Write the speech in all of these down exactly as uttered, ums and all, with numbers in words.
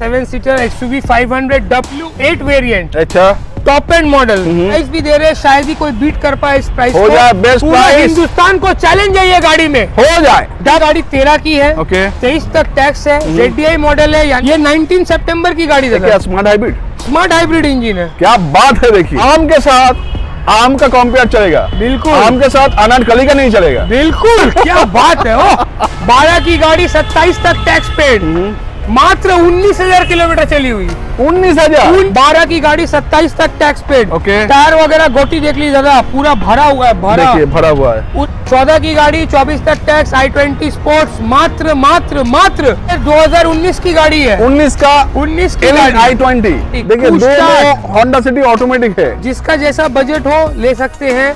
Seven seater XUV five hundred W eight variant. अच्छा, top end model price भी दे रहे हैं, शायद ही कोई बीट कर पाए इस प्राइस हो जाए बेस्ट प्राइस। हिंदुस्तान को चैलेंज है ये गाड़ी में, हो जाए। गाड़ी तेरह की है, ओके, तेईस तक टैक्स है, जेडीआई मॉडल है, ये नाइनटीन सितंबर की गाड़ी है। Smart hybrid, smart hybrid engine है। क्या बात है। देखिए, आम के साथ आम का कॉम्पेयर चलेगा, बिल्कुल। आम के साथ अनारकली का नहीं चलेगा, बिल्कुल। क्या बात है। ओ बारह की गाड़ी, सत्ताईस तक टैक्स पेड, मात्र उन्नीस हजार किलोमीटर चली हुई। उन्नीस हजार बारह की गाड़ी, सत्ताईस तक टैक्स पेड। ओके, टायर वगैरह गोटी देख लीजिए दादा, पूरा भरा हुआ है, भरा देखिए भरा हुआ है। चौदह की गाड़ी, चौबीस तक टैक्स, आई ट्वेंटी स्पोर्ट्स, मात्र मात्र मात्र दो हजार उन्नीस की गाड़ी है। उन्नीस का उन्नीस की आई ट्वेंटी। देखिए, दो होंडा सिटी ऑटोमेटिक है। जिसका जैसा बजट हो ले सकते हैं।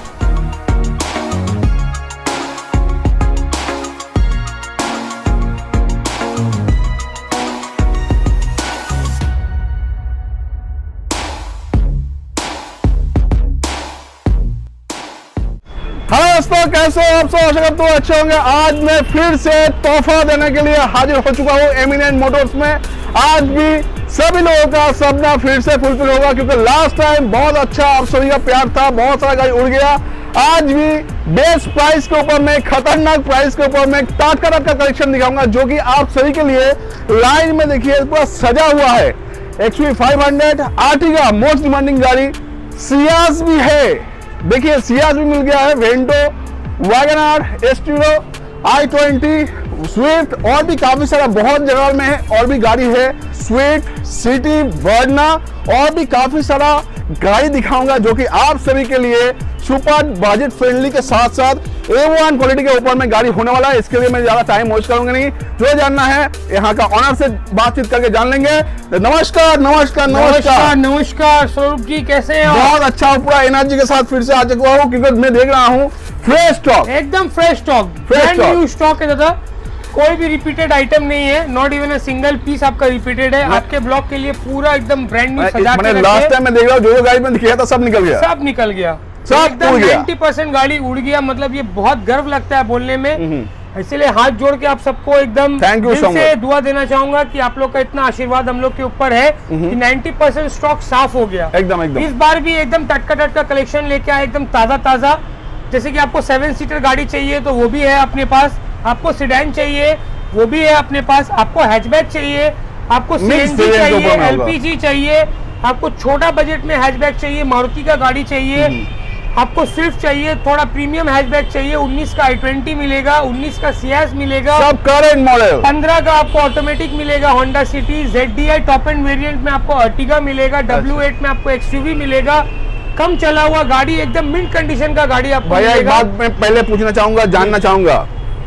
हेलो दोस्तों, कैसे हो आप सब? आशा करता हूँ अच्छे होंगे। आज मैं फिर से तोहफा देने के लिए हाजिर हो चुका हूँ एमिनेंट मोटर्स में। आज भी सभी लोगों का सपना फिर से फुलफिल होगा, क्योंकि लास्ट टाइम बहुत अच्छा आप सभी का प्यार था, बहुत सारा गाड़ी उड़ गया। आज भी बेस्ट प्राइस के ऊपर में, खतरनाक प्राइस के ऊपर में टाटका टाटका कलेक्शन दिखाऊंगा, जो कि आप सभी के लिए लाइन में देखिए पूरा सजा हुआ है। XUV five hundred Ertiga, most demanding गाड़ी। सियाज भी है, देखिए सियाज भी मिल गया है, Vento, Wagon R, Estilo, i twenty, Swift, और भी काफी सारा बहुत जगह में है और भी गाड़ी है। स्विफ्ट, सिटी, वर्ना, और भी काफी सारा गाड़ी दिखाऊंगा, जो कि आप सभी के लिए सुपर बजट फ्रेंडली के साथ साथ ए वन क्वालिटी के ऊपर में गाड़ी होने वाला है। इसके लिए मैं ज्यादा टाइम वेस्ट करूंगा नहीं, जो जानना है यहाँ का ऑनर से बातचीत करके जान लेंगे। नमस्कार नमस्कार नमस्कार नमस्कार स्वरूप जी, कैसे हैं? बहुत अच्छा, पूरा एनर्जी के साथ फिर से आ चुका हूँ, क्योंकि मैं देख रहा हूँ फ्रेश स्टॉक, एकदम fresh stock, brand new stock है दादा। कोई भी रिपीटेड आइटम नहीं है, not even a single piece आपका रिपीटेड है। आपके ब्लॉक के लिए पूरा एकदम ब्रांड न्यू सजा के रखे। लास्ट टाइम मैं देख रहा हूँ जो जो गाड़ी में दिखाया था सब निकल गया, सब निकल गया, सब एकदम नाइन्टी परसेंट गाड़ी उड़ गया। मतलब ये बहुत गर्व लगता है बोलने में, इसलिए हाथ जोड़ के आप सबको एकदम दिल से दुआ देना चाहूंगा कि आप लोग का इतना आशीर्वाद हम लोग के ऊपर है कि नाइन्टी परसेंट स्टॉक साफ हो गया एकदम एकदम। इस बार भी एकदम टटका टटका कलेक्शन लेके आए, एकदम ताजा ताजा। जैसे कि आपको सेवन सीटर गाड़ी चाहिए तो वो भी है अपने पास, आपको सिडैन चाहिए वो भी है अपने पास, आपको हैचबैक चाहिए, आपको सीएनजी चाहिए, एलपीजी चाहिए, आपको छोटा बजट में हैचबैक चाहिए, मारुति का गाड़ी चाहिए, आपको स्विफ्ट चाहिए, थोड़ा प्रीमियम हैचबैक चाहिए, उन्नीस का आई ट्वेंटी मिलेगा, उन्नीस का सियाज मिलेगा, सब करेंट मॉडल, पंद्रह का आपको ऑटोमेटिक मिलेगा Honda City, ZDI top end variant में आपको अर्टिगा मिलेगा, डब्ल्यू एट में आपको एक्सयूवी मिलेगा, कम चला हुआ गाड़ी, एकदम मिंट कंडीशन का गाड़ी आपको भैया। एक बात मैं पहले पूछना चाहूंगा, जानना चाहूंगा,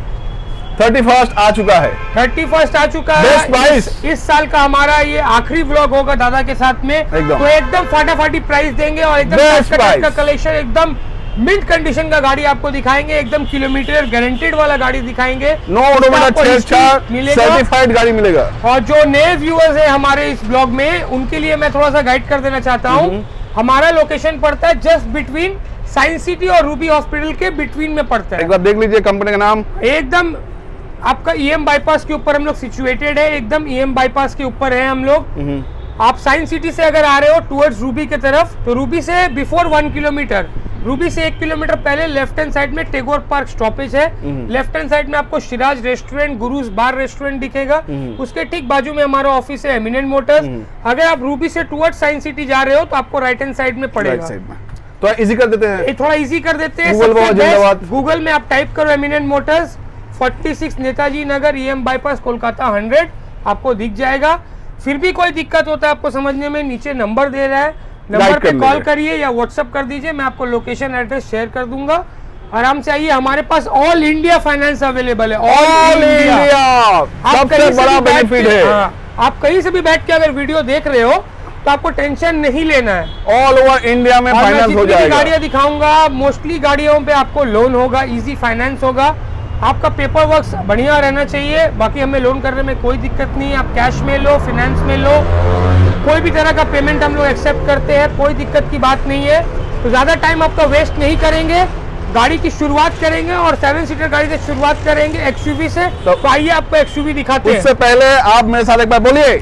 थर्टी फर्स्ट आ चुका है, थर्टी फर्स्ट आ चुका है, इस, इस साल का हमारा ये आखिरी व्लॉग होगा दादा के साथ में, एकदम। तो एकदम फाटाफाटी प्राइस देंगे और एकदम का कलेक्शन, एकदम मिंट कंडीशन का गाड़ी आपको दिखाएंगे, एकदम किलोमीटर गारंटेड वाला गाड़ी दिखाएंगे, नो ऑटोमेटिक सर्टिफाइड गाड़ी मिलेगा। और जो नए व्यूअर्स है हमारे इस ब्लॉग में, उनके लिए मैं थोड़ा सा गाइड कर देना चाहता हूँ। हमारा लोकेशन पड़ता है जस्ट बिटवीन साइंस सिटी और रूबी हॉस्पिटल के बिटवीन में पड़ता है। एक बार देख लीजिए कंपनी का नाम, एकदम आपका ईएम बाईपास के ऊपर हम लोग सिचुएटेड है, एकदम ईएम बाईपास के ऊपर है हम लोग। आप साइंस सिटी से अगर आ रहे हो टुवर्ड्स रूबी की तरफ, तो रूबी से बिफोर वन किलोमीटर, रूबी से एक किलोमीटर पहले लेफ्ट हैंड साइड में टेगोर पार्क स्टॉपेज है। लेफ्ट हैंड साइड में आपको Shiraz restaurant, Gurus bar restaurant दिखेगा, उसके ठीक बाजू में हमारा ऑफिस है एमिनेंट मोटर्स। अगर आप रूबी से टुवर्ड्स साइंस सिटी जा रहे हो तो आपको राइट हैंड साइड में पड़ेगा। तो इजी कर देते हैं, थोड़ा इजी कर देते हैं। गूगल में आप टाइप करो एमिनेंट मोटर्स, छियालीस Netaji Nagar, EM bypass, Kolkata hundred, आपको दिख जाएगा। फिर भी कोई दिक्कत होता है आपको समझने में, नीचे नंबर दे रहा है, नंबर पे कॉल करिए या व्हाट्सएप कर दीजिए, मैं आपको लोकेशन एड्रेस शेयर कर दूंगा। आराम से आइए, हमारे पास ऑल इंडिया फाइनेंस अवेलेबल है, ऑल इंडिया, सबसे बड़ा बेनिफिट है। आप कहीं से भी बैठ के अगर वीडियो देख रहे हो तो आपको टेंशन नहीं लेना है, ऑल ओवर इंडिया में फाइनेंस हो जाएगा। गाड़ियां दिखाऊंगा, मोस्टली गाड़ियों पे आपको लोन होगा, इजी फाइनेंस होगा, आपका पेपर वर्क बढ़िया रहना चाहिए। बाकी हमें लोन करने में कोई दिक्कत नहीं है, आप कैश में लो, फाइनेंस में लो, कोई भी तरह का पेमेंट हम लोग एक्सेप्ट करते हैं, कोई दिक्कत की बात नहीं है। तो ज़्यादा टाइम आपका वेस्ट नहीं करेंगे, गाड़ी की शुरुआत करेंगे और सेवन सीटर गाड़ी से शुरुआत करेंगे एक्सयूवी से। तो आइए आपको एक्सयूवी दिखाते हैं। उससे पहले आप मेरे साथ एक बार बोलिए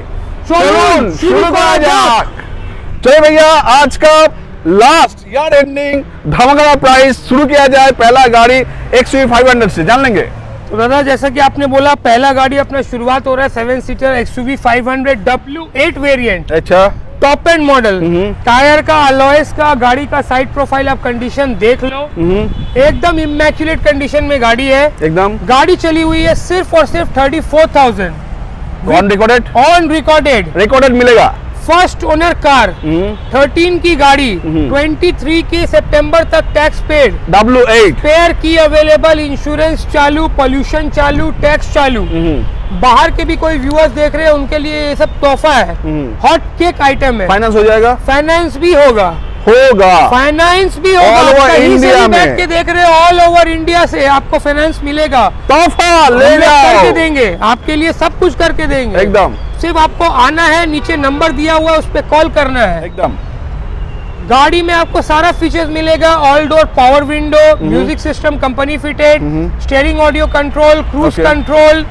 शोरूम शुरू करा जाए। चलो भैया, आज का लास्ट यार एंडिंग धमाकेदार प्राइस शुरू किया जाए। पहला गाड़ी एक्सयूवी फाइव हंड्रेड से जान लेंगे। तो दादा जैसा कि आपने बोला, पहला गाड़ी अपना शुरुआत हो रहा है seven seater XUV five hundred W eight variant, अच्छा टॉप एंड मॉडल। टायर का, अलॉयस का, गाड़ी का साइड प्रोफाइल आप कंडीशन देख लो, एकदम इमेक्युलेट कंडीशन में गाड़ी है। एकदम गाड़ी चली हुई है सिर्फ और सिर्फ thirty four thousand on recorded, on recorded recorded मिलेगा। फर्स्ट ओनर कार, थर्टीन की गाड़ी, ट्वेंटी थ्री की सितंबर तक tax paid, W eight pair की अवेलेबल, इंश्योरेंस चालू, पोल्यूशन चालू, टैक्स चालू। बाहर के भी कोई व्यूअर्स देख रहे हैं उनके लिए ये सब तोहफा है, हॉट केक आइटम है। फाइनेंस हो जाएगा, फाइनेंस भी होगा, होगा फाइनेंस भी होगा। All over कहीं से India भी बैठ में। के देख रहे हो, ऑल ओवर इंडिया से आपको फाइनेंस मिलेगा। तोहफा ले हम लोग करके जाओ, देंगे, आपके लिए सब कुछ करके देंगे। एकदम सिर्फ आपको आना है, नीचे नंबर दिया हुआ है उस पर कॉल करना है। एकदम। गाड़ी में आपको सारा फीचर्स मिलेगा, all door power window, music system company fitted, steering audio control, cruise Okay. Control,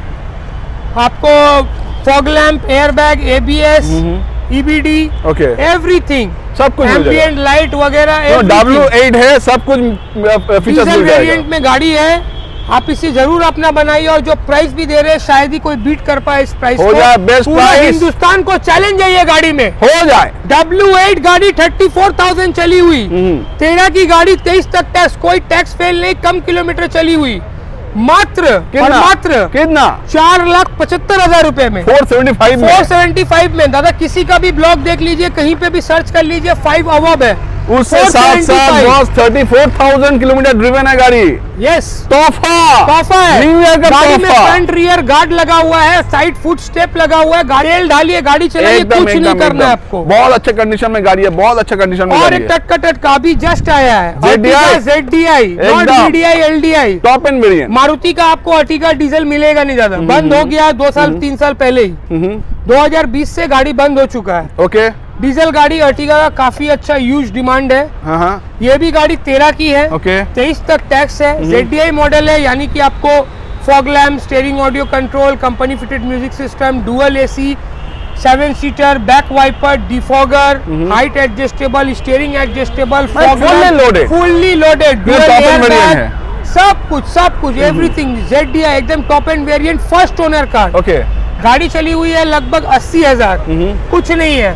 आपको fog lamp, air bag, ABS, EBD, okay everything, सब कुछ मिल जाएगा। एम्बिएंट लाइट वगैरह, तो डब्ल्यू एट है, सब कुछ फीचर्स डीजल मिल जाएगा। वेरिएंट में गाड़ी है। आप इसे जरूर अपना बनाइए, और जो प्राइस भी दे रहे हैं शायद ही कोई बीट कर पाए इस प्राइस हो को। जाए बेस्ट पूरा प्राइस। हिंदुस्तान को चैलेंज है ये गाड़ी में। हो जाए। डब्ल्यू एट गाड़ी थर्टी फोर थाउजेंड चली हुई, हम्म। तेरह की गाड़ी तेईस तक टैक्स, कोई टैक्स फेल नहीं, कम किलोमीटर चली हुई, मात्र और कितना मात्र कितना चार लाख पचहत्तर हजार रुपए में, फोर सेवेंटी फाइव में फोर सेवेंटी फाइव में। दादा किसी का भी ब्लॉग देख लीजिए, कहीं पे भी सर्च कर लीजिए, फाइव अवब है। उससे साथ साथ boss thirty four thousand kilometre driven है गाड़ी। यस, तोहफा तोहफा है। न्यू ईयर का गाड़ी में तोहफा। फ्रंट रियर गार्ड लगा हुआ है, साइड फुट स्टेप लगा हुआ है, गाड़ी ढालिए, गाड़ी चलाइए, एकदम कुछ नहीं एकदम करना है एकदम। आपको। बहुत अच्छे कंडीशन में गाड़ी है, बहुत अच्छे कंडीशन में और गाड़ी एक है। टटका टटका भी जस्ट आया है, Z D I? Z D I, not एकदम। V D I, L D I. Top end variant. Maruti का आपको अर्टिगा डीजल मिलेगा नहीं ज्यादा, बंद हो गया दो साल तीन साल पहले ही। दो हज़ार बीस से गाड़ी बंद हो चुका है। ओके, डीजल गाड़ी अर्टिगा का काफी अच्छा यूज डिमांड है। हाँ हाँ, ये भी गाड़ी तेरह की है, ओके तेईस तक टैक्स है, जेड डी आई मॉडल है, यानी कि आपको fog lamp, steering audio control, company fitted music system, dual AC, seven seater, back wiper, defogger, height adjustable, steering adjustable, fog fully loaded। Fully loaded, ये top end variant है। सब कुछ सब कुछ एवरीथिंग जेड डी आई, एकदम top end variant, first owner car. Okay. गाड़ी चली हुई है लगभग अस्सी हजार, कुछ नहीं है।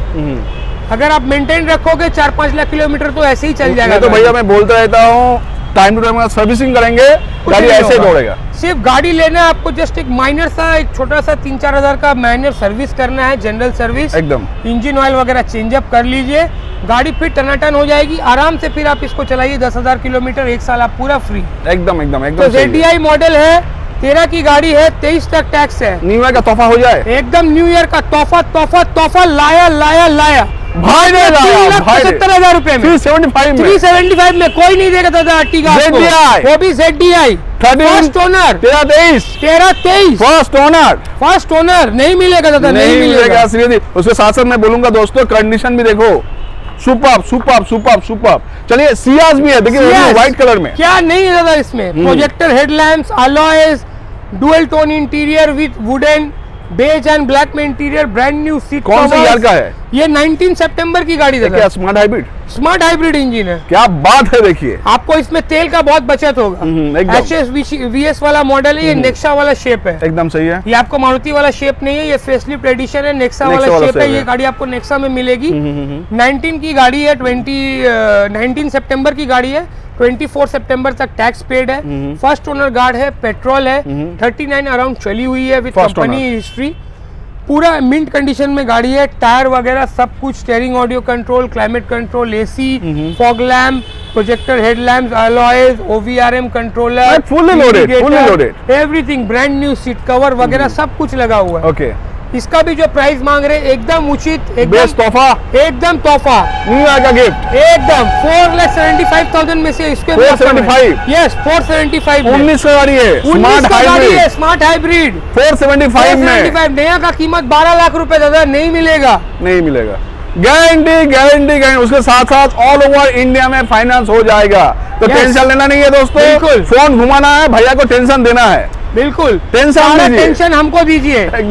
अगर आप मेंटेन रखोगे चार पाँच लाख किलोमीटर तो ऐसे ही चल जाएगा। तो भैया मैं बोलता रहता हूँ, टाइम टू टाइम सर्विसिंग करेंगे, गाड़ी ऐसे ही दौड़ेगा। सिर्फ गाड़ी लेना है आपको, जस्ट एक माइनर सा, एक छोटा सा तीन चार हजार का माइनर सर्विस करना है, जनरल सर्विस, एकदम। इंजन ऑयल वगैरह चेंजअप कर लीजिए, गाड़ी फिर टनाटन हो जाएगी आराम से। फिर आप इसको चलाइए दस हजार किलोमीटर, एक साल आप पूरा फ्री। एकदम एकदम तो एकदम जेड डी आई मॉडल है, तेरह की गाड़ी है, तेईस तक टैक्स है, न्यू ईयर का तोहफा हो जाए। एकदम न्यू ईयर का तोहफा तोहफा तोहफा, लाया लाया लाया भाई ने लाया, भाई ने। पचहत्तर हजार रुपए में, थ्री सेवेंटी फाइव में, थ्री सेवेंटी फाइव में कोई नहीं देगा दादा अर्टिगा आपको। Z D I, वो भी Z D I, first owner, तेरह तेईस, तेरह तेईस, फर्स्ट ओनर फर्स्ट ओनर नहीं मिलेगा दादा, नहीं, नहीं मिलेगा। मिलेगा सीरियसली। उसके साथ साथ मैं बोलूंगा दोस्तों, कंडीशन भी देखो, सुपर सुपर सुपर सुपर। चलिए सियाज भी है, देखिए Ciaz, व्हाइट कलर में। क्या नहीं है दादा इसमें, projector headlamps, alloys, dual tone interior with wooden beige and black में इंटीरियर, ब्रांड न्यू सीट। कौन सा ईयर का है ये नाइनटीन सितंबर की गाड़ी दादा, क्या smart hybrid, smart hybrid engine है। क्या बात है, देखिए आपको इसमें तेल का बहुत बचत होगा। हम्म, एकदम। एच एस वी एस वाला मॉडल है, ये नेक्सा वाला शेप है, एकदम सही है। ये आपको मारुति वाला शेप नहीं है, ये फेसलिफ्ट एडिशन है, नेक्सा Nexa वाला वाला शेप है। shape ये है। गाड़ी आपको नेक्सा में मिलेगी। नाइनटीन की गाड़ी है, ट्वेंटी नाइनटीन सितंबर की गाड़ी है, चौबीस सितंबर तक टैक्स पेड है, फर्स्ट ओनर गार्ड है, पेट्रोल है, थर्टी नाइन अराउंड चली हुई है विद First कंपनी हिस्ट्री, पूरा मिंट कंडीशन में गाड़ी है, टायर वगैरह सब कुछ, steering audio control, climate control, AC, fog lamp, projector headlamps, alloys, OVRM controller, fully loaded, fully loaded, everything, brand new seat cover वगैरह सब कुछ लगा हुआ है। ओके। इसका भी जो प्राइस मांग रहे हैं एकदम उचित, बेस्ट एकदम तोहफा, एकदम तोहफा, न्यू ईयर का गिफ्ट, एकदम four lakh seventy five thousand में से इसके four seventy-five? Yes four seventy five उन्नीस का गाड़ी है, उन्नीस स्मार्ट का गाड़ी हाइब्रिड, है, smart hybrid, four seventy five में नया का कीमत बारह लाख रुपए दादा नहीं मिलेगा, नहीं मिलेगा। Guarantee guarantee guarantee. उसके साथ साथ ऑल ओवर इंडिया में फाइनेंस हो जाएगा, तो Yes. टेंशन लेना नहीं है दोस्तों, बिल्कुल। फोन घुमाना है, भैया को टेंशन देना है, बिल्कुल टेंशन सारा लीजिए। टेंशन हमको दीजिए। एकदम।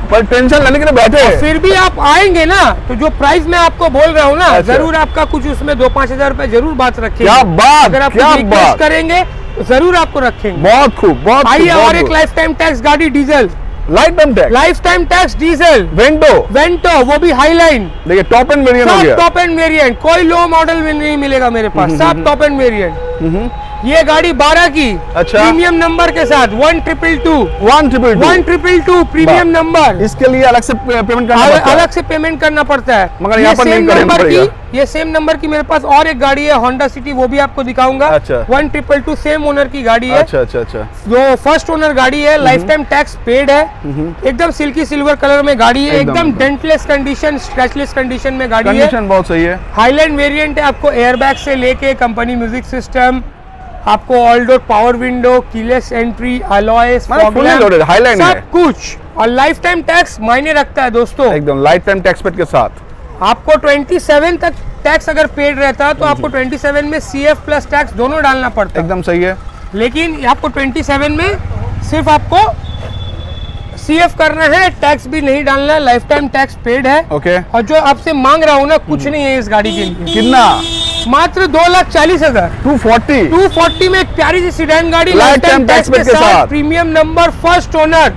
पर टेंशन लेने के लिए बैठे हैं। फिर भी आप आएंगे ना, तो जो प्राइस मैं आपको बोल रहा हूँ ना, अच्छा। जरूर आपका कुछ उसमें दो पाँच हजार रुपए जरूर बात रखेंगे। क्या बात, अगर आप क्या रिक्वेस्ट बात। करेंगे तो जरूर आपको रखेंगे। बहुत खूब, बहुत खूब, आइए, बहुत और एक खूब। लाइफ टाइम टैक्स गाड़ी diesel, life time tax, life time tax diesel Vento, Vento, वो भी हाई लाइन, देखिए टॉप एंड वेरिएंट हो सब गया। टॉप एंड वेरिएंट, कोई लो मॉडल में नहीं मिलेगा मेरे पास, सब टॉप एंड वेरिएंट। ये गाड़ी बारह की, अच्छा। प्रीमियम नंबर के साथ, one triple two one triple one triple two premium number. इसके लिए अलग से पेमेंट करना अलग, पड़ता है। अलग से पेमेंट करना पड़ता है। मगर ये यहाँ पर सेम नहीं करना नंबर पड़ेगा। की, ये सेम नंबर की मेरे पास और एक गाड़ी है होंडा सिटी, वो भी आपको दिखाऊंगा। अच्छा। One triple two same owner की गाड़ी है, अच्छा अच्छा अच्छा। जो फर्स्ट ओनर गाड़ी है, लाइफ टाइम टैक्स पेड है, एकदम सिल्की सिल्वर कलर में गाड़ी है, एकदम, एकदम एकदम। डेंटलेस कंडीशन, स्क्रैचलेस कंडीशन में गाड़ी है। कंडीशन बहुत सही है। हाईलैंड वेरिएंट है, आपको एयरबैग से लेके कंपनी म्यूजिक सिस्टम, आपको all door power window, keyless entry, alloy, मतलब fully loaded, Highline है। सब कुछ, और लाइफ टाइम टैक्स मायने रखता है दोस्तों। एकदम लाइफ टाइम टैक्स पेड के साथ। आपको सत्ताईस तक टैक्स अगर पेड रहता तो आपको सत्ताईस में सीएफ प्लस टैक्स दोनों डालना पड़ता, एकदम सही है। लेकिन आपको सत्ताईस में सिर्फ आपको सीएफ करना है, टैक्स भी नहीं डालना है, लाइफ टाइम टैक्स पेड है। ओके। और जो आपसे मांग रहा हूँ ना, कुछ नहीं है इस गाड़ी के लिए, कितना? मात्र दो लाख चालीस हजार टू फोर्टी टू फोर्टी में एक प्यारी सी सीडान गाड़ी, Lifetime tax paid के साथ। Premium number, first owner,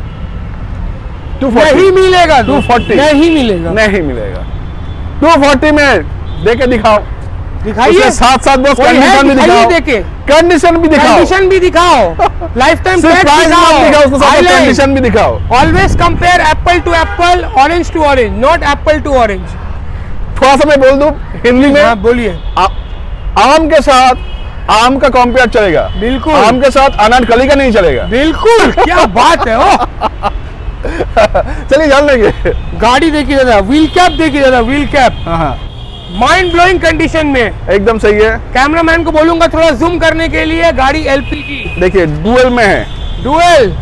two नहीं फोर्टी मिलेगा, टू फोर्टी नहीं मिलेगा। नहीं मिलेगा। टू फोर्टी में देके दिखाओ, दिखाइए, उसके साथ साथ बस कोई है, कंडीशन भी दिखाइए दिखाओ, देके, कंडीशन भी दिखाओ, कंडीशन भी दिखाओ, लाइफ टाइम सिर्फ टैक्स प्राइस मत दिखाओ, उसके साथ दिखाओ, कंडीशन भी दिखाओ। Always compare apple to apple, orange to orange, not apple to orange. थोड़ा सा मैं बोल दूं हिंदी में, हाँ बोलिए। आ- आम के साथ आम का कंपेयर चलेगा, बिल्कुल, आम के साथ अनार कली का नहीं चलेगा। बिल्कुल, क्या बात है। ओ चलिए जान लेंगे। गाड़ी देखिए दादा, व्हील कैप देखिए दादा, व्हील कैप हाँ हाँ, माइंड ब्लोइंग कंडीशन में। एकदम सही है। कैमरामैन को बोलूंगा थोड़ा जूम करने के लिए, गाड़ी एलपीजी देखिए डुअल में है, डुअल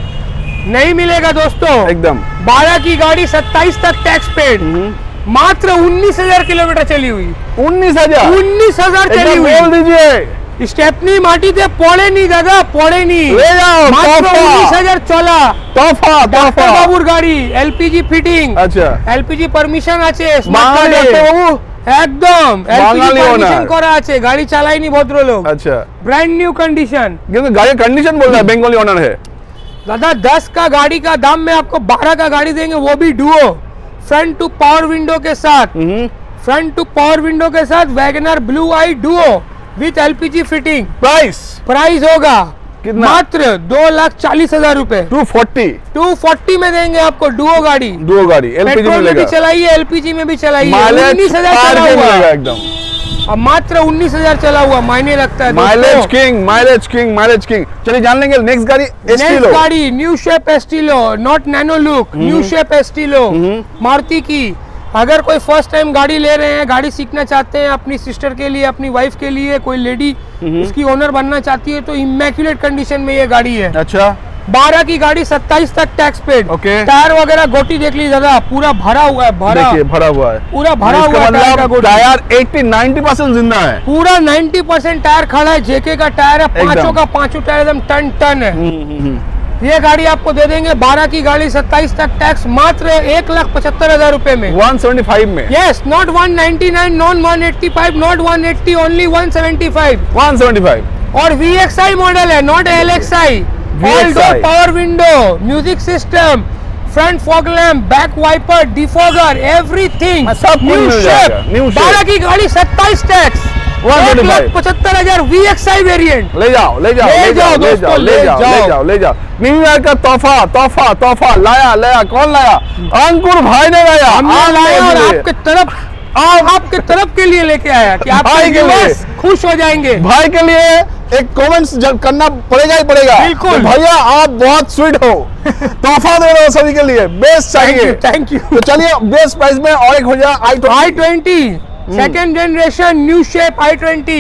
नहीं मिलेगा दोस्तों। एकदम बारह की गाड़ी, सत्ताईस तक टैक्स पेड, मात्र उन्नीस हजार किलोमीटर चली हुई, उन्नीस हजार उन्नीस हजार चली एकदम बोल हुई। दीजिए। स्टेपनी माटी थे, पड़े नहीं दादा, पड़े नहीं, ले जाओ, मात्र तोहफा। उन्नीस हजार चला। तोहफा डॉक्टर तोहफा। बाबूर गाड़ी, एलपीजी फिटिंग, अच्छा, এলপিজি পারমিশন আছে, বাঙালি স্মার্ট কার্ড, একদম এলপিজি বাঙালি পারমিশন owner। করা আছে, গাড়ি চালায়নি ভদ্রলোক, अच्छा, ब्रांड न्यू कंडीशन। क्योंकि गाड़ी कंडीशन बोल रहा है, बंगाली ओनर है। दादा दस का गाड़ी का दाम में आपको बारह का गाड़ी देंगे, वो भी Duo, front two power window के साथ, फ्रंट टू पावर विंडो के साथ, WagonR blue I Duo with LPG fitting. Price price होगा कितना? मात्र दो लाख चालीस हजार रूपए, टू फोर्टी टू फोर्टी में देंगे आपको डुओ गाड़ी। दो गाड़ी एलपीजी पेट्रोल में मिलेगा, भी चलाइए, एलपीजी में भी चलाइए, माइलेज उन्नीस हजार पार चला के हुआ, मिलेगा एकदम। अब मात्र उन्नीस हजार चला हुआ, मायने रखता है माइलेज दोस्तों। King, mileage king, mileage king. चलिए जान लेंगे नेक्स्ट गाड़ी नेक्स्ट एस्टिलो। गाड़ी new shape Estilo, not Nano look, new shape Estilo, Maruti की। अगर कोई फर्स्ट टाइम गाड़ी ले रहे हैं, गाड़ी सीखना चाहते हैं, अपनी सिस्टर के लिए, अपनी वाइफ के लिए, कोई लेडी इसकी ओनर बनना चाहती है, तो इमेक्युलेट कंडीशन में ये गाड़ी है। अच्छा, बारह की गाड़ी, सत्ताईस तक टैक्स पेड। ओके। टायर वगैरह गोटी देख लीजिए दादा, पूरा भरा हुआ है, भरा, देखिए भरा हुआ है, पूरा भरा इसका हुआ है टायर का मतलब गोटी। टायर अस्सी नब्बे परसेंट जिंदा है। पूरा नब्बे परसेंट टायर खड़ा है, जेके का टायर है, पांचों एकदम। का पांचों टायर एकदम टन टन है। ये गाड़ी आपको दे देंगे, बारह की गाड़ी, सत्ताईस तक टैक्स, मात्र एक लाख पचहत्तर हजार रूपए में। वन सेवेंटी फाइव में, yes, not one ninety nine, not one eighty five, not one eighty, only one seventy five. One seventy five. और वी एक्स आई मॉडल है, not L X I. V X I। All door power window, music system, front fog lamp, back wiper, defogger, everything सब कुछ मिल जाएगा, new shape। बारह की गाड़ी, सत्ताईस tax, एक लाख पचहत्तर हजार, वी एक्स आई वेरियंट। ले जाओ ले जाओ ले ले जाओ जाओ ले दोस्तों, जाओ ले ले जाओ ले जाओ। जाओ ले जाओ। न्यू ईयर का तोहफा तोहफा तोहफा लाया लाया, कौन लाया? अंकुर भाई ने लाया। हमने आप लाया और लिए। आपके तरफ, आप आपके तरफ के लिए लेके आया कि आप भाई के लिए। खुश हो जाएंगे। भाई के लिए एक कमेंट्स करना पड़ेगा ही पड़ेगा। बिल्कुल। तो भैया आप बहुत स्वीट हो, तोहफा दे रहे हो सभी के लिए, बेस्ट चाहिए। Thank you. तो चलिए बेस्ट प्राइस में और एक हो जाए I I twenty second generation new shape I twenty,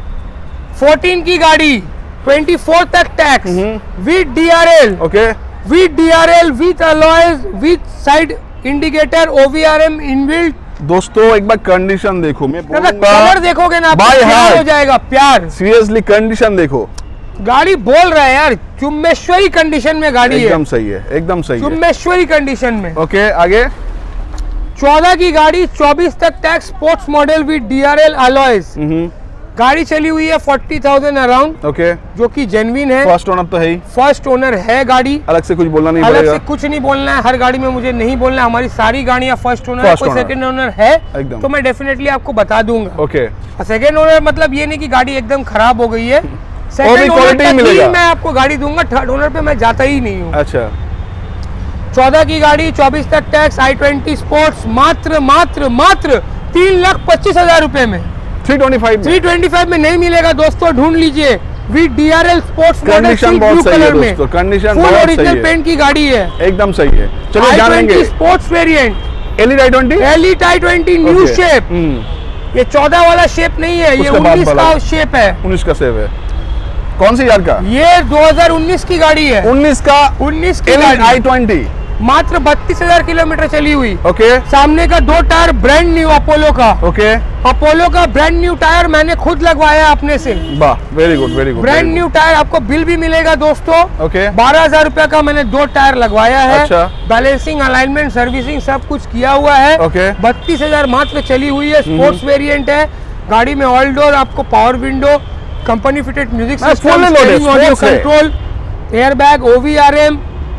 fourteen की गाड़ी, ट्वेंटी फोर तक tax, with DRL, okay, with DRL, with alloys, with side indicator, OVRM inbuilt. दोस्तों एक बार कंडीशन देखो, मैं कलर देखोगे ना, आपको By प्यार heart। हो जाएगा, प्यार। सीरियसली कंडीशन देखो, गाड़ी बोल रहा है यार, चुम्बेश्वरी कंडीशन में गाड़ी है, एकदम सही है, एकदम सही है, चुम्बेश्वरी कंडीशन में। ओके आगे। चौदह की गाड़ी, चौबीस तक tax, sports model with DRL alloys. गाड़ी चली हुई है फोर्टी थाउजेंड अराउंड, ओके, जो कि जेन्युइन है। फर्स्ट ओनर तो है ही, फर्स्ट ओनर है गाड़ी, अलग से कुछ बोलना नहीं अलग पड़ेगा। से कुछ नहीं बोलना है, हर गाड़ी में मुझे नहीं बोलना है, हमारी सारी गाड़ियां फर्स्ट ओनर है, First कोई owner। सेकंड ओनर है एकदम। तो मैं डेफिनेटली आपको बता दूंगा। ओके, सेकंड ओनर मतलब ये नहीं कि गाड़ी एकदम खराब हो गई है, भी सेकंड ओनर quality तक मिलेगा। ही मैं आपको गाड़ी दूंगा, थर्ड ओनर पे मैं जाता ही नहीं हूँ। अच्छा, चौदह की गाड़ी, चौबीस तक टैक्स, आई ट्वेंटी स्पोर्ट्स, मात्र मात्र मात्र तीन लाख पच्चीस हजार रुपए में। Three twenty five three twenty five में नहीं मिलेगा दोस्तों, ढूंढ लीजिए। With DRL sports model condition बहुत सही है दोस्तों, कंडीशन बहुत सही ओरिजिनल है, पेंट की गाड़ी है, एकदम सही है। चलिए आई जान ट्वेंटी लेंगे। Sports variant, Elite I twenty, Elite I twenty new shape. ये चौदह वाला शेप नहीं है, ये उसके बाद उन्नीस वाला। का शेप है। उन्नीस का सेव है, कौन सी यार का? ये दो हज़ार उन्नीस की गाड़ी है, उन्नीस का उन्नीस की एलिट आई गाड़ी, ट्वेंटी, मात्र बत्तीस हजार किलोमीटर चली हुई। ओके सामने का दो टायर ब्रांड न्यू अपोलो का, ओके, अपोलो का ब्रांड न्यू टायर मैंने खुद लगवाया अपने से, वाह, very good very good, brand new tyre. आपको बिल भी मिलेगा दोस्तों, ओके, बारह हजार रुपया का मैंने दो टायर लगवाया है। अच्छा। बैलेंसिंग, अलाइनमेंट, सर्विसिंग सब कुछ किया हुआ है। ओके। बत्तीस हजार मात्र चली हुई है, स्पोर्ट्स वेरिएंट है। गाड़ी में ऑल डोर, आपको power window, company fitted music हाँ, system, fully loaded, steering, audio sports है। Control, air bag, OVRM,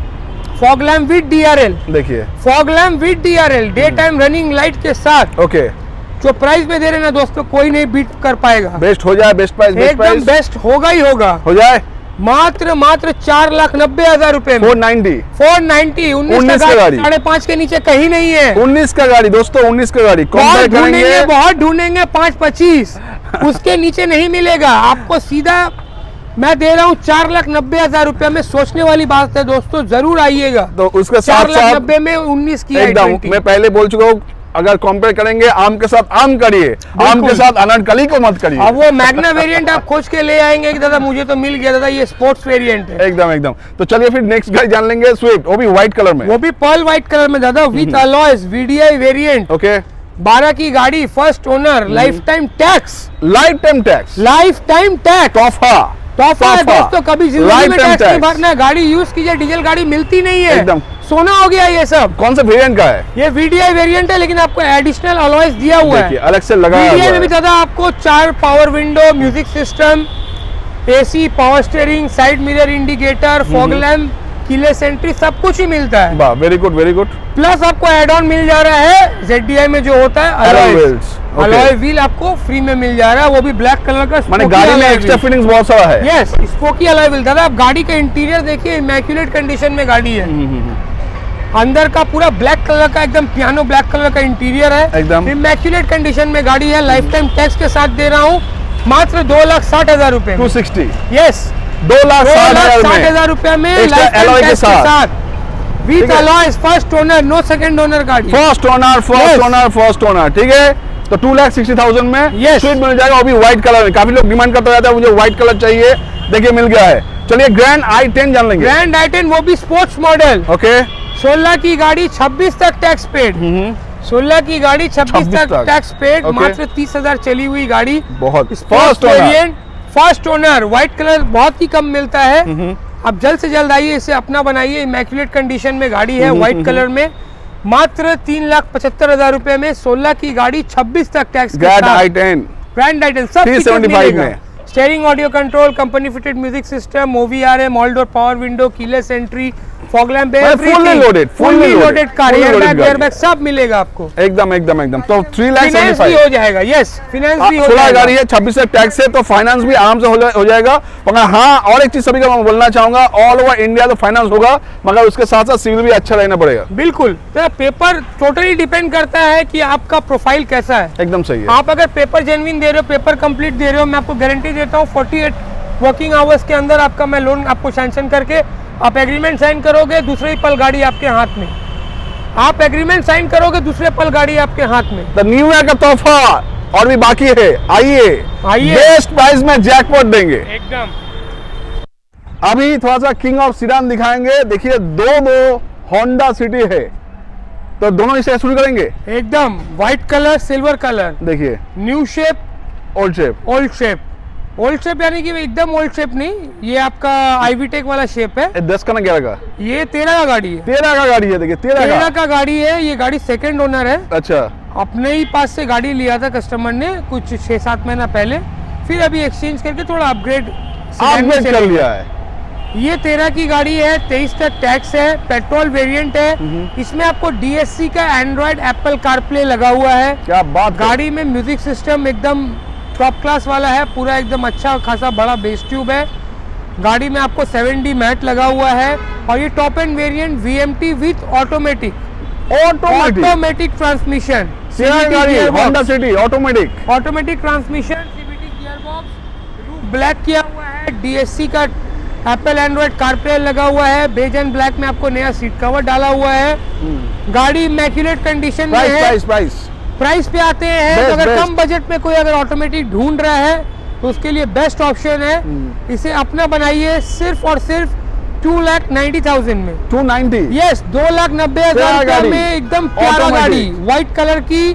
fog lamp with DRL, देखिए, fog lamp with DRL, day time running light के साथ। Okay, जो प्राइस में दे रहे हैं ना दोस्तों, कोई नहीं बीट कर पाएगा, बेस्ट हो जाए, बेस्ट प्राइस, बेस्ट एकदम प्राइस बेस्ट होगा ही होगा। हो जाए, मात्र मात्र चार लाख नब्बे हजार रुपए में फोर नाइन्टी, फोर नाइन्टी, उन्नीस उन्नीस का का गाड़ी गाड़ी। साढ़े पाँच के नीचे कहीं नहीं है। उन्नीस का गाड़ी दोस्तों, उन्नीस का गाड़ी बहुत कंपेयर ढूंढेंगे, करेंगे, बहुत ढूंढेंगे, पाँच पच्चीस उसके नीचे नहीं मिलेगा आपको। सीधा मैं दे रहा हूँ चार लाख नब्बे हजार रुपए में। सोचने वाली बात है दोस्तों, जरूर आइएगा। तो उसके चार साथ लाख साथ नब्बे में उन्नीस की एकदम, I ट्वेंटी। मैं पहले बोल चुका हूँ, अगर कंपेयर करेंगे आम के साथ आम करिए, आम के साथ अनारकली को मत करिए। अब वो मैग्ना वेरिएंट आप खोज के ले आएंगे कि दादा मुझे तो मिल गया, दादा ये स्पोर्ट्स वेरिएंट है। एकदम एकदम। तो चलिए फिर नेक्स्ट गाड़ी जान लेंगे, स्विफ्ट, वो भी व्हाइट कलर में, वो भी पर्ल व्हाइट कलर में दादा, with alloys, VDI variant, okay, बारह की गाड़ी, first owner, life time tax, life time tax, life time tax, तोहफा तोहफा है तोहफा। दोस्तों। कभी जिंदगी में Lifetime टैक्स नहीं tax। भरना है, गाड़ी यूज कीजिए, डीजल गाड़ी मिलती नहीं है, एकदम। सोना हो गया ये सब। कौन सा वेरिएंट का है? ये वीडीआई वेरिएंट है, लेकिन आपको एडिशनल अलॉयज दिया हुआ देखिए, है। अलग से लगाया वीडीआई हुआ में भी है। दादा आपको चार power window, music system, AC, power steering, side mirror indicator, fog lamp, keyless entry, सब कुछ ही मिलता है। वाह, very good very good. Plus आपको एड ऑन मिल जा रहा है जेडडीआई में जो होता है Alloy alloy wheels, okay। Alloy wheel आपको फ्री में मिल जा रहा है, वो भी ब्लैक कलर का। माने गाड़ी में एक्स्ट्रा फिटिंग्स बहुत सारा है। Yes, spoky alloy wheel. दादा आप गाड़ी का इंटीरियर देखिए, इमेक्युलेट कंडीशन में गाड़ी है। अंदर का पूरा ब्लैक कलर का, एकदम पियानो ब्लैक कलर का इंटीरियर है, एकदम। इमेक्युलेट कंडीशन में गाड़ी है। लाइफ टाइम टैक्स के साथ दे रहा हूँ मात्र दो लाख साठ हजार रुपए टू सिक्सटी, यस, दो लाख दो साठ लाख हजार साठ में हजार रुपए में Extra लाइफ टाइम alloy के टैक्स के साथ। साथ, विद ठीक है। Alloys, first owner, no second owner गाड़ी। First owner, first Yes। Owner, first owner, ठीक है। तो टू लाख सिक्सटी थाउजेंड में Yes। स्विफ्ट मिल जाएगा, वो भी व्हाइट कलर में। काफी लोग डिमांड करते रहते हैं, मुझे व्हाइट कलर चाहिए, देखिए मिल गया है। चलिए ग्रैंड आई टेन जान लेंगे। ग्रैंड आई टेन, वो भी स्पोर्ट्स मॉडल, ओके, सोलह की गाड़ी, छब्बीस तक टैक्स पेड। सोलह की गाड़ी, छब्बीस छब्बीस तक तक। Tax paid, Okay। मात्र तीस हजार चली हुई गाड़ी। बहुत sports first owner, variant, first owner, white colour बहुत ही कम मिलता है। आप जल्द से जल्द आइए, इसे अपना बनाइए। इमेक्युलेट कंडीशन में गाड़ी है, व्हाइट कलर में, मात्र तीन लाख पचहत्तर हजार रुपए में। सोलह की गाड़ी, छब्बीस तक tax, grand I ten grand I ten, सब तीन सौ पचहत्तर में। Steering, audio control, company fitted music system, OVRM, all door power window, keyless entry, fog lamp, fully loaded, fully fully loaded, loaded car, fully airbag, loaded airbag सब मिलेगा आपको। एकदम एकदम एकदम। तो थ्री लाख सेवेंटी फाइनेंस भी फाइव हो जाएगा, यस, फाइनेंस भी हो सोलह जाएगा। गाड़ी है, छब्बीस से टैक्स है, तो फाइनेंस भी आराम से हो जा- हो जाएगा। मगर हाँ, और एक चीज सभी का मैं बोलना चाहूंगा, ऑल ओवर इंडिया तो फाइनेंस होगा, मगर उसके साथ साथ सिविल भी अच्छा रहना पड़ेगा। बिल्कुल, तो पेपर टोटली डिपेंड करता है कि आपका प्रोफाइल कैसा है। एकदम सही है। आप अगर पेपर जेन्युइन दे रहे हो, पेपर कंप्लीट दे रहे हो, मैं आपको गारंटी देता हूँ अड़तालीस वर्किंग आवर्स के अंदर आपका मैं लोन आपको सैंक्शन करके, आप एग्रीमेंट साइन करोगे, दूसरे ही पल गाड़ी आपके हाथ में। आप एग्रीमेंट साइन करोगे, दूसरे पल गाड़ी आपके हाथ में। तो न्यू ईयर का तोहफा और भी बाकी है, आइए आइए। बेस्ट प्राइस में जैकपॉट देंगे। एकदम। अभी थोड़ा सा किंग ऑफ सिडान दिखाएंगे। देखिए, दो दो होंडा सिटी है, तो दोनों इसे शुरू करेंगे। एकदम व्हाइट कलर, सिल्वर कलर, देखिए, new shape, old shape, old shape, old shape यानी कि एकदम ओल्ड शेप नहीं, ये आपका आईवीटेक वाला शेप है। ये दस का ना ग्यारह का? ये तेरह का गाड़ी है। तेरह का गाड़ी है, देखिए तेरह तेरह का का गाड़ी है। ये गाड़ी सेकंड ओनर है। अच्छा, अपने ही पास से गाड़ी लिया था कस्टमर ने कुछ छह सात महीना पहले, फिर अभी एक्सचेंज करके थोड़ा अपग्रेड अपग्रेड कर लिया है। ये तेरह की गाड़ी है, तेईस तक टैक्स है, पेट्रोल वेरिएंट है। इसमें आपको डीएससी का एंड्रॉइड एप्पल कारप्ले लगा हुआ है। क्या बात। गाड़ी में म्यूजिक सिस्टम एकदम टॉप क्लास वाला है, पूरा एकदम अच्छा खासा बड़ा बेस ट्यूब है। गाड़ी में आपको सेवन डी मैट लगा हुआ है और ये top end variant VMT with automatic automatic transmission. Honda City automatic automatic transmission, CVT gear box, roof black किया हुआ है, डीएससी का एप्पल एंड्रॉइड कारप्ले लगा हुआ है, बेज एंड ब्लैक में आपको नया सीट कवर डाला हुआ है। गाड़ी इमैक्युलेट कंडीशन में है। प्राइस प्राइस प्राइस पे आते हैं तो अगर कम बजट में कोई अगर ऑटोमेटिक ढूंढ रहा है तो उसके लिए बेस्ट ऑप्शन है। इसे अपना बनाइए सिर्फ और सिर्फ टू लाख नाइन्टी थाउजेंड में। टू नाइन्टी यस, दो लाख नब्बे हजार रुपए में एकदम प्यारा गाड़ी, व्हाइट कलर की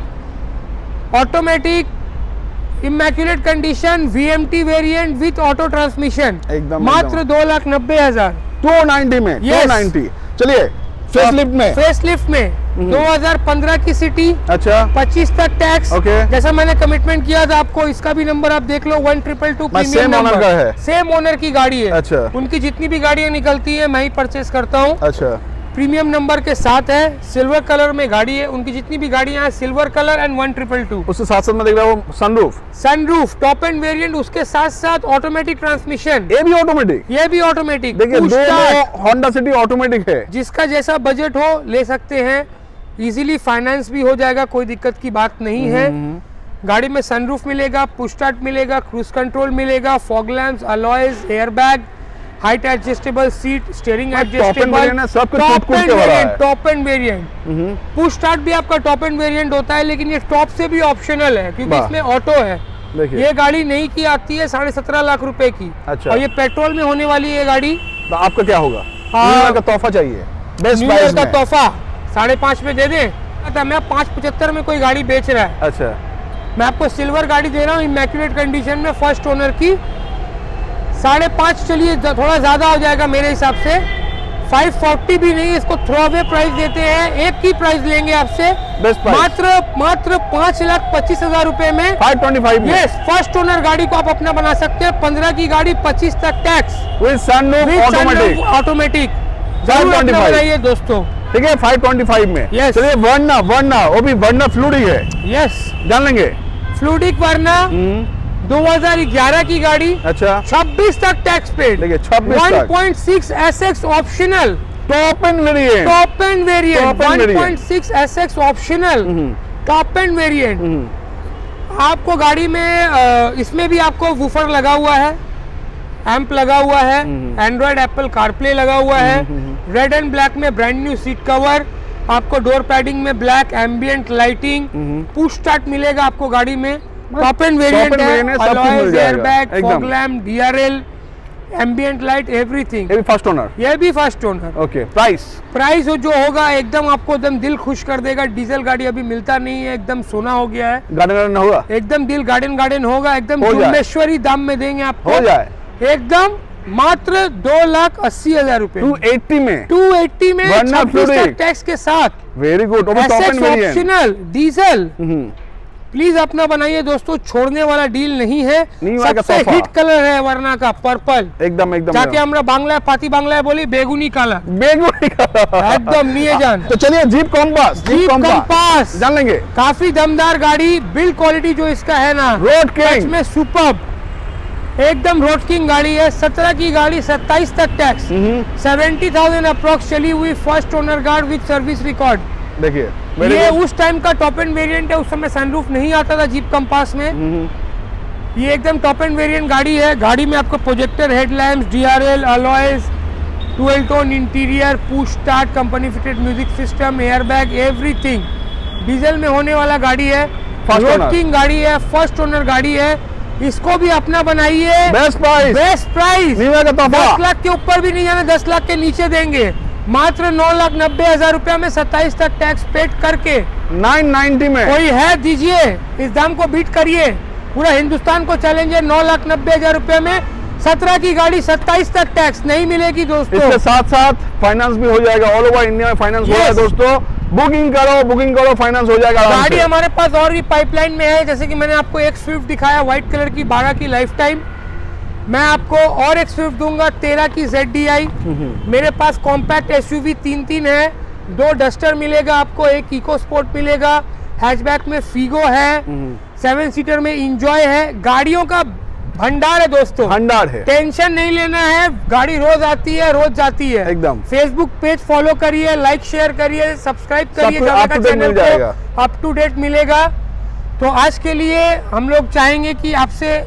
automatic immaculate condition VMT variant with auto transmission, एकदम मात्र दो लाख नब्बे हजार टू नाइन्टी में। yes. Two ninety. चलिए फेसलिफ्ट में फेसलिफ्ट में दो हज़ार पंद्रह की सिटी, अच्छा पच्चीस तक टैक्स। ओके। जैसा मैंने कमिटमेंट किया था आपको, इसका भी नंबर आप देख लो, one triple two same owner का है। सेम ओनर की गाड़ी है। अच्छा। उनकी जितनी भी गाड़ियां निकलती है मैं ही परचेस करता हूँ। अच्छा। प्रीमियम नंबर के साथ है, सिल्वर कलर में गाड़ी है। उनकी जितनी भी गाड़ियां हैं silver colour and one triple two. उसके साथ साथ में देख रहा हूँ sunroof sunroof top end variant, उसके साथ साथ ऑटोमेटिक ट्रांसमिशन, ये भी ऑटोमेटिक। ये भी ऑटोमेटिक। देखिए दो होंडा सिटी ऑटोमेटिक है। जिसका जैसा बजट हो ले सकते हैं, इजीली फाइनेंस भी हो जाएगा, कोई दिक्कत की बात नहीं है। गाड़ी में सनरूफ मिलेगा, पुश स्टार्ट मिलेगा, क्रूज कंट्रोल मिलेगा, fog lamps, alloys, airbag, height adjustable seat, steering adjustable, सब कुछ top end variant. Top end variant push start भी आपका टॉप एंड वेरिएंट होता है, लेकिन ये टॉप से भी ऑप्शनल है क्योंकि इसमें ऑटो है। ये गाड़ी नई की आती है साढ़े सत्रह लाख रुपए की। अच्छा। और ये पेट्रोल में होने वाली है गाड़ी। तो आपका क्या होगा? हाँ, का तोहफा चाहिए, बेस्ट न्यू ईयर का तोहफा साढ़े पाँच में दे दे। मैं पाँच पचहत्तर में कोई गाड़ी बेच रहा है। अच्छा। मैं आपको सिल्वर गाड़ी दे रहा हूँ इमैक्युलेट कंडीशन में, फर्स्ट ओनर की, साढ़े पाँच। चलिए थोड़ा ज्यादा हो जाएगा मेरे हिसाब से, फाइव फोर्टी भी नहीं, इसको थ्रो अवे प्राइस देते हैं, एक की प्राइस लेंगे आपसे मात्र मात्र पाँच लाख पच्चीस हजार रुपए में five twenty five. Yes, first owner गाड़ी को आप अपना बना सकते हैं। पंद्रह की गाड़ी, पच्चीस तक tax with sunroof automatic automatic जरूर अपना बनाइए दोस्तों। ठीक है, फाइव ट्वेंटी फाइव में। yes. चलिए वर्ना वर्ना वो भी वर्ना फ्लूडिक है। यस, जान लेंगे। फ्लूडिक वर्ना दो हज़ार ग्यारह की गाड़ी। अच्छा। छब्बीस तक टैक्स पेड। देखिए छब्बीस तक। One point six SX optional, top end variant, top end variant, one point six SX optional, top end variant. आपको गाड़ी में इसमें भी आपको वूफर लगा हुआ है, एम्प लगा हुआ है, एंड्रॉइड एप्पल कारप्ले लगा हुआ है, रेड एंड ब्लैक में ब्रांड न्यू सीट कवर, आपको डोर पैडिंग में black, ambient lighting, push start मिलेगा आपको गाड़ी में, टॉप एंड वेरिएंट है, alloys, airbag, fog lamp, DRL, ambient light, everything. ये भी फर्स्ट ओनर। ये भी first owner. Okay. Price price जो होगा एकदम आपको एकदम दिल खुश कर देगा। डीजल गाड़ी अभी मिलता नहीं है, एकदम सोना हो गया है। गार्डन गार्डन होगा, एकदम दिल गार्डन गार्डन होगा, एकदम जुम्मेश्वरी दाम में देंगे आपको। हो जाए एकदम मात्र दो लाख अस्सी हजार रूपए टू एट्टी में। टू एट्टी में टैक्स के साथ। Very good. Optional diesel. Please अपना बनाइए दोस्तों, छोड़ने वाला डील नहीं है। सबसे हिट कलर है वरना का पर्पल, एकदम एकदम जाके हमरा बांग्ला पाती बांग्ला बोली बेगुनी काला, बेगुनी काला एकदम नहीं जान। तो चलिए जीप कॉम्पास, जीप कॉम्पास जान लेंगे। काफी दमदार गाड़ी, बिल्ड क्वालिटी जो इसका है ना, रोड किंग में सुपर्ब, एकदम रोड किंग गाड़ी है। सत्रह की गाड़ी, सत्ताईस तक टैक्स, सेवेंटी थाउजेंड अप्रोक्स चली हुई, फर्स्ट ओनर गार्ड विद सर्विस रिकॉर्ड। देखिए ये उस टाइम का टॉप एंड वेरिएंट है, उस समय सनरूफ नहीं आता था जीप कंपास में। ये एकदम टॉप एंड वेरिएंट गाड़ी है। गाड़ी में आपको projector headlamps, DRL, alloys, twelve tone interior, push start, company fitted music system, airbag, everything. Diesel में होने वाला गाड़ी है, रोड किंग गाड़ी है, फर्स्ट ओनर गाड़ी है। इसको भी अपना बनाइए, बेस्ट प्राइस, बेस्ट प्राइस। दस लाख के ऊपर भी नहीं जाना, दस लाख के नीचे देंगे, मात्र नौ लाख नब्बे हजार रुपया में, सत्ताईस तक टैक्स पेड करके नाइन नाइन्टी में। कोई है दीजिए, इस दाम को बीट करिए। पूरा हिंदुस्तान को चैलेंज है। नौ लाख नब्बे हजार रुपए में सत्रह की गाड़ी, सत्ताईस तक टैक्स नहीं मिलेगी दोस्तों। इसके साथ साथ फाइनेंस भी हो जाएगा, ऑल ओवर इंडिया में फाइनेंस हो जाएगा दोस्तों। बुकिंग करो बुकिंग करो फाइनेंस हो जाएगा। गाड़ी हमारे पास और भी पाइपलाइन में है, जैसे कि मैंने आपको एक स्विफ्ट दिखाया व्हाइट कलर की बारह की लाइफ टाइम, मैं आपको और एक स्विफ्ट दूंगा तेरह की जेड डी आई। मेरे पास कॉम्पैक्ट एसयूवी तीन तीन है, दो डस्टर मिलेगा आपको, एक इको स्पोर्ट मिलेगा, हैचबैक में फीगो है, सेवन सीटर में इंजॉय है। गाड़ियों का भंडार है दोस्तों, भंडार है, टेंशन नहीं लेना है। गाड़ी रोज आती है रोज जाती है एकदम। फेसबुक पेज फॉलो करिए, लाइक शेयर करिए, सब्सक्राइब करिए, चैनल को अप टू डेट मिलेगा। तो आज के लिए हम लोग चाहेंगे कि आपसे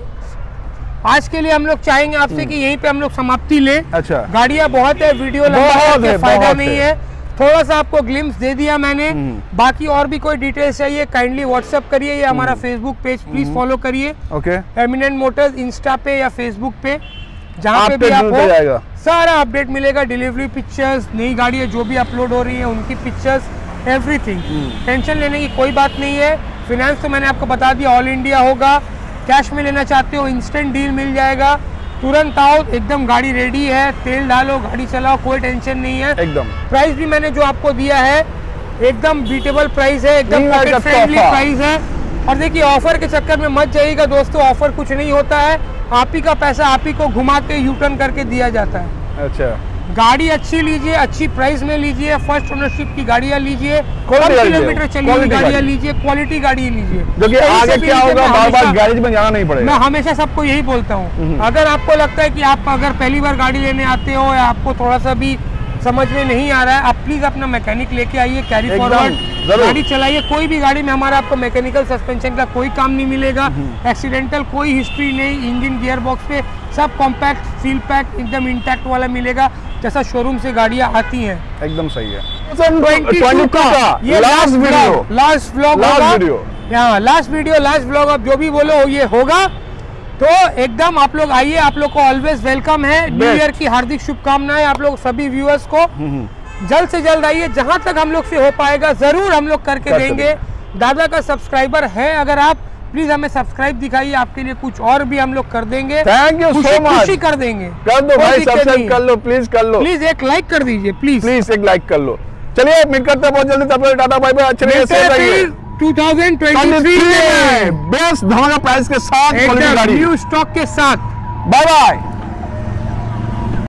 आज के लिए हम लोग चाहेंगे आपसे कि यहीं पे हम लोग समाप्ति लें। अच्छा, गाड़ियां बहुत है, वीडियो लंबा है, फायदा नहीं है, थोड़ा सा आपको ग्लिम्स दे दिया मैंने। बाकी और भी कोई डिटेल्स चाहिए काइंडली व्हाट्सएप करिए, या हमारा फेसबुक पेज प्लीज फॉलो करिए, ओके, एमिनेंट मोटर्स इंस्टा पे या फेसबुक पे, जहाँ पे भी अपडेट आप मिलता हो जाएगा। सारा अपडेट मिलेगा, डिलीवरी पिक्चर्स, नई गाड़ियाँ जो भी अपलोड हो रही है उनकी पिक्चर्स, एवरीथिंग। टेंशन लेने की कोई बात नहीं है। फिनेंस तो मैंने आपको बता दिया ऑल इंडिया होगा। कैश में लेना चाहते हो इंस्टेंट डील मिल जाएगा, तुरंत आओ, एकदम गाड़ी रेडी है, तेल डालो गाड़ी चलाओ, कोई टेंशन नहीं है एकदम। प्राइस भी मैंने जो आपको दिया है एकदम बीटेबल प्राइस है, एकदम पॉकेट फ्रेंडली प्राइस है। और देखिए ऑफर के चक्कर में मत जाइएगा दोस्तों, ऑफर कुछ नहीं होता है, आप ही का पैसा आप ही को घुमा के यू टर्न करके दिया जाता है। अच्छा, वाली अच्छी लीजिए, अच्छी प्राइस में लीजिए, फर्स्ट ओनरशिप की गाड़ियाँ लीजिए, कम Quality गाड़ी किलोमीटर लीजिए, चली हुई quality गाड़ियाँ गाड़ी। लीजिए, क्वालिटी गाड़ी लीजिए। जो कि कहीं आगे से भी क्या लीजिए, होगा, मैं बार बार हमेशा- गैरेज में जाना नहीं पड़ेगा। मैं हमेशा सबको यही बोलता हूँ, अगर आपको लगता है कि आप अगर पहली बार गाड़ी लेने आते हो या आपको थोड़ा सा भी समझ में नहीं आ रहा है, आप प्लीज अपना मैकेनिक लेके आइए, कैरी एकदम, फॉरवर्ड जरूर। गाड़ी चलाइए। कोई भी गाड़ी में हमारा आपको मैकेनिकल सस्पेंशन का कोई काम नहीं मिलेगा, एक्सीडेंटल कोई हिस्ट्री नहीं, इंजन गियर बॉक्स पे सब कॉम्पैक्ट सील पैक एकदम इंटैक्ट वाला मिलेगा, जैसा शोरूम से गाड़ियाँ आती हैं। एकदम सही है। बाईस का ये last video, last vlog last होगा, वीडियो, यहाँ लास्ट वीडियो लास्ट व्लॉग, अब जो भी बोलो ये होगा। तो एकदम आप लोग आइए, आप लोग को ऑलवेज वेलकम है। न्यू ईयर की हार्दिक शुभकामनाएं आप लोग सभी व्यूअर्स को। जल्द से जल्द आइए, जहां तक हम लोग से हो पाएगा जरूर हम लोग करके कर देंगे। दादा का सब्सक्राइबर है अगर आप, प्लीज हमें सब्सक्राइब दिखाइए, आपके लिए कुछ और भी हम लोग कर देंगे। थैंक यू खुशी सो मच, खुशी कर देंगे, कर दो कोई भाई, दिक्कत सब्सक्राइब नहीं। कर लो, प्लीज कर लो, प्लीज एक लाइक कर दीजिए प्लीज प्लीज एक लाइक कर लो। चलिए मिल करते हैं बहुत जल्दी, तब तक टाटा बाय बाय, अच्छे रहिए, सेफ रहिए। टू थाउजेंड ट्वेंटी थ्री में बेस्ट धमाका प्राइस के साथ क्वालिटी एकदम गाड़ी, न्यू स्टॉक के साथ। Bye bye.